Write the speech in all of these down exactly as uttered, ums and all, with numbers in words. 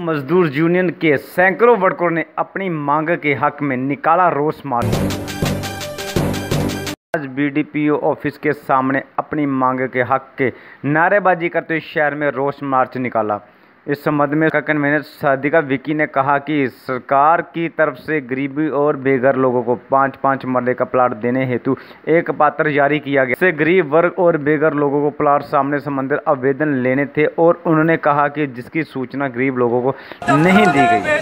मजदूर यूनियन के सैकड़ों वर्करों ने अपनी मांग के हक में निकाला रोष मार्च। आज बीडीपीओ ऑफिस के सामने अपनी मांग के हक के नारेबाजी करते हुए शहर में रोष मार्च निकाला। इस संबंध में कन्वीनर सादिका विकी ने कहा कि सरकार की तरफ से गरीबी और बेघर लोगों को पाँच पाँच मरले का प्लाट देने हेतु एक पत्र जारी किया गया। इससे गरीब वर्ग और बेघर लोगों को प्लाट सामने संबंधित आवेदन लेने थे और उन्होंने कहा कि जिसकी सूचना गरीब लोगों को नहीं दी गई।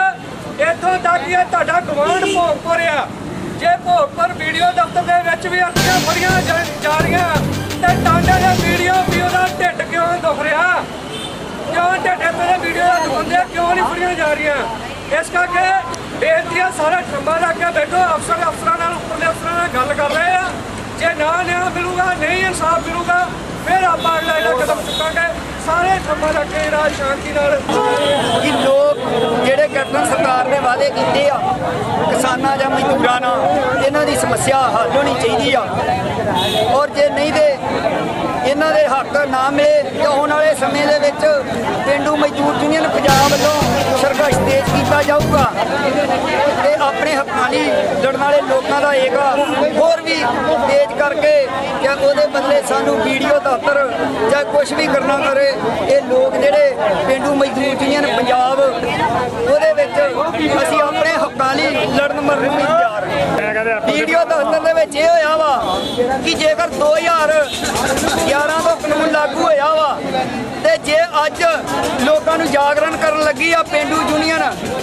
जे भोगपुर वीडियो दफ्तर दे विच भी अर्थियां फड़ियां जा रहीआं ते टांडे दे वीडियो भी ओहदा ढिड क्यों दुख रहा, क्यों ढिड ते वीडियो दा दुखंदे क्यों नहीं फड़ियां जा रहीआं। इस करके बेनती है सारा ठंबा ला के बैठो, अफसर अफसरां नाल उपरले अफसरां नाल गल कर रहे हैं। जे ना न्याय मिलूगा, नहीं इंसाफ मिलूगा, फिर आप अगला इहदा कदम चुकांगे। सारे ठंबा ला के इहदा शांति नाल कि लोग जिहड़े कैप्टन सरकार ने वादे कीते आ किसानां जां मजदूरां नाल इन्हां दी समस्या हल होनी चाहिदी आ, और जे नहीं दे इन्हां दे हक ना मिले तो आउण वाले समय दे विच पेंडू मजदूर यूनियन पंजाब वल्लों संघर्ष तेज किया जाऊगा ते अपने हक्कां लई लड़न वाले लोगों का एका होर भी तेज करके क्या उहदे बदले सानू वीडियो दफ्तर चाहे कुछ भी करना करे। ये लोग जिहड़े पेंडू मजदूर यूनियन पंजाब उहदे विच असीं अपने हक्कां लई लड़न मरन लई तैयार। वीडियो दफ्तर दे विच इह होया वा कि जेकर दो हज़ार ग्यारह तो कानून लागू होया वा ते जे अज लोकां नूं जागरण करन लगी आ पेंडू यूनियन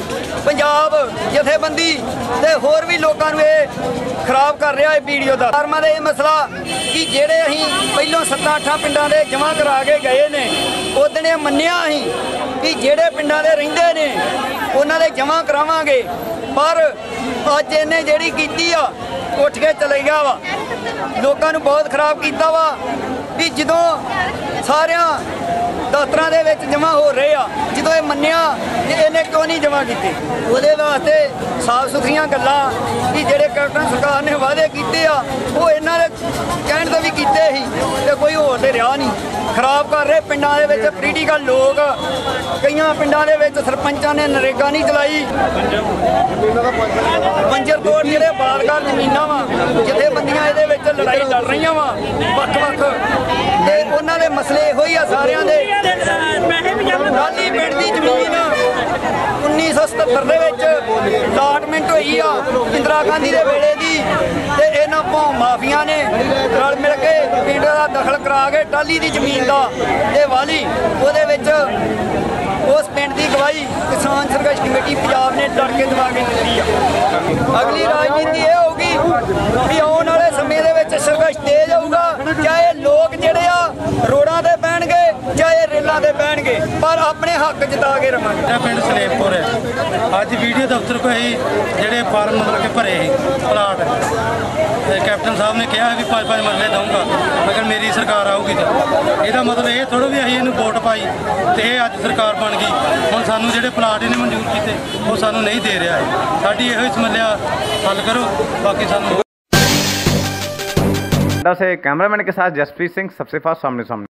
पंजाब जथेबंदी ते होर भी लोगों को खराब कर रहा है वीडियो का फार्मा का यह मसला कि जेड़े अहीं पहलों सत्तां अठां पिंडां दे जमा करा के गए ने उदण ये मन्निया अहीं कि जेड़े पिंडां दे रहिंदे ने उन्हां दे जमा करावांगे, पर अज इन्हें जिहड़ी कीती आ उठ के चले गया वा, लोगों को बहुत खराब किया वा भी जदों सारियां दफ्तरां दे विच जमा हो रहे आ, जदों ये मन्निया कि इन्हें क्यों नहीं जमा कीते। उहदे वास्ते साफ सुथरियां गल्लां कि जिहड़े कैप्टन सरकार ने वादे कीते आ वो इन्हां दे कहण ते भी कीते ही ते कोई होर ते रिहा नहीं। खराब कर रहे पिंडां दे विच पोलीटिकल लोग, कईयां पिंडां दे विच सरपंचां ने नरेगा नहीं चलाई, बंजर तोड़ जिहड़े बालगार जमीनां वा जथेबंदियां इहदे विच लड़ाई लड़ रहीआं वा वख-वख ते उन्हां दे मसले इहो ही आ सारियां दे। टाहली पिंड दी जमीन उन्नीस सौ सतहत्तर दे विच अलाटमेंट होई आ इंदिरा गांधी दे वेले दी ते इन्हां भौं माफिया ने रल मिल के पिंड दा दखल करा के टाहली दी जमीन दा ते वाली उहदे विच उस पिंड की गवाही किसान संघर्ष कमेटी पंजाब ने डट के दवा के दी है। अगली राजनीति यह होगी कि आने वाले समय के संघर्ष तेज होगा, चाहे लोग जिहड़े आ रोडां ते पैणगे चाहे रेलों ते पैणगे, पर अपने हक जता के रवांगे। पिंड सलेमपुर है, अज वीडियो दफ्तर को ही जिहड़े फार्म मतलब के भरे प्लाट कैप्टन साहब ने कहा कि पाँच पाँच मरले दूंगा अगर मेरी सरकार आऊगी तो यदा मतलब ये थोड़ा भी अं वोट पाई तो ये अज सरकार बन गई, हुण सानू जिहड़े प्लाट इन्हें मंजूर किए वो सानू नहीं दे रहा है। साडी इहो समस्या हल करो, बाकी सानू से कैमरामैन के साथ जसप्रीत सिंह, सबसे फास्ट सामने सामने।